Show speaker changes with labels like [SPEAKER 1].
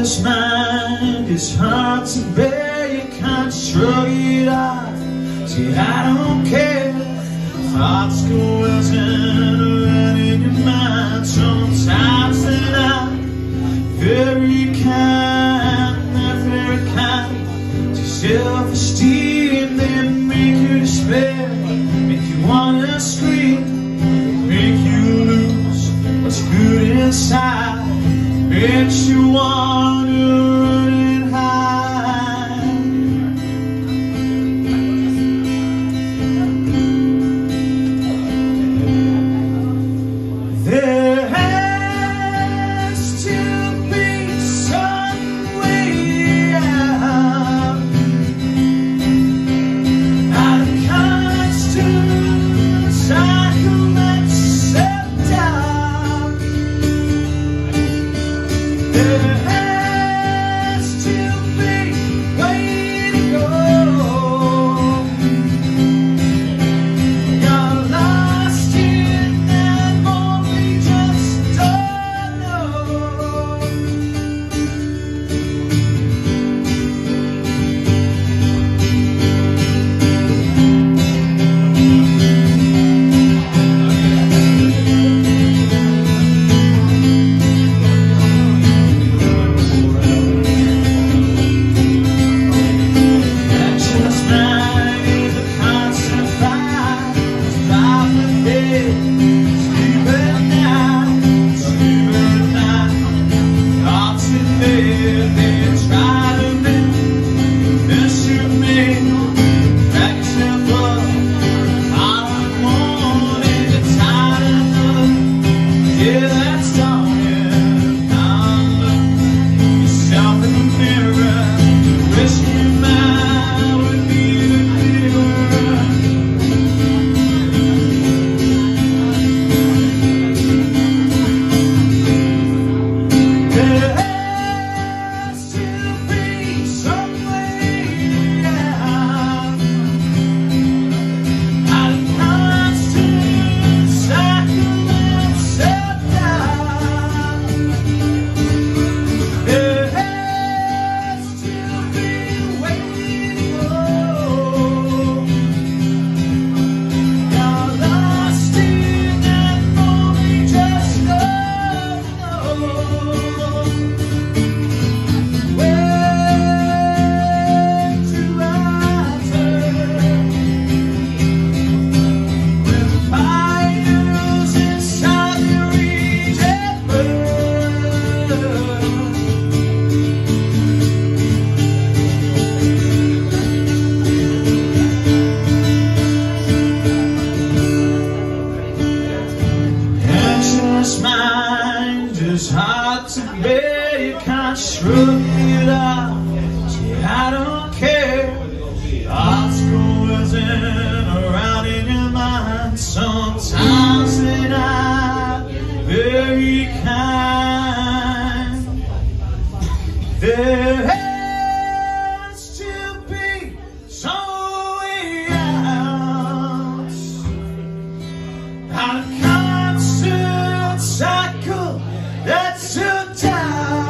[SPEAKER 1] Anxious mind is hard to bear. You can't shrug it off. See, I don't care. Thoughts go whizzing around in your mind. Sometimes they're not very kind. They're very kind to self-esteem. They make you despair, make you wanna scream, make you lose what's good inside, makes you wanna run and hide. There has to be some way out of constant cycle that's set down. There has to be way to go. Got lost in that moment, we just don't know. Anxious mind is a constant fight. Stop the day, sleep at night, sleep at night. Thoughts in bed, they try to mess you made. Back yourself up, all in the morning, you're tired enough. Yeah, that's all, yeah. Now look yourself in the mirror, wish your mind would be the clearer. There has to be some way out of constant cycle that's set down. There has to be way to go. Got lost in that moment, we just don't know. Where do I turn when the fires inside me reach and burn? Anxious mind is hard to bear. You can't shrug it off. See, I don't care. Thoughts go whizzing around in your mind. Sometimes they're not very kind. There has to be some way out of constant cycle that's so down.